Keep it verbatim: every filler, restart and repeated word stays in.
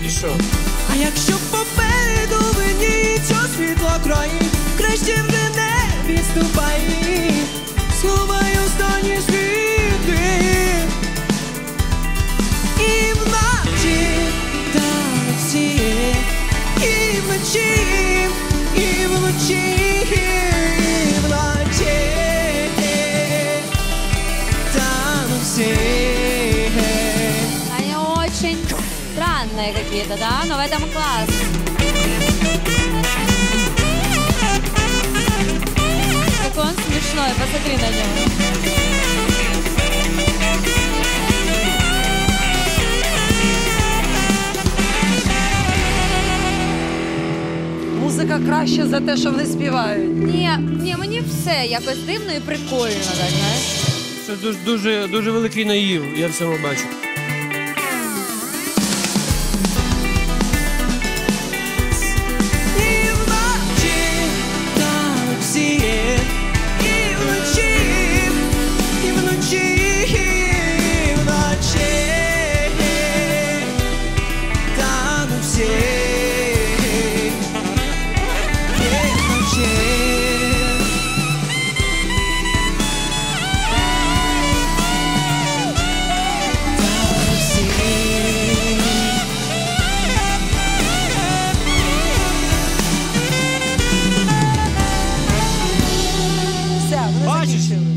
Чи що? А якщо попереду виніться світло край, краще вже не відступай, сховай останні сліди. І вночі танці, і вночі, і вночі, і вночі танці. Они очень странные какие-то, да? Но в этом класс. Какой он смешной, посмотри на него. Музика краще за те, що вони співають. Ні, ні, мені все якось дивно і прикольно, так, знаєш? Це дуже, дуже, дуже великий наїв, я в цьому бачу. І вночі танці, і вночі, і вночі, і вночі танці, і вночі. Все, вони Бачиш? закінчили.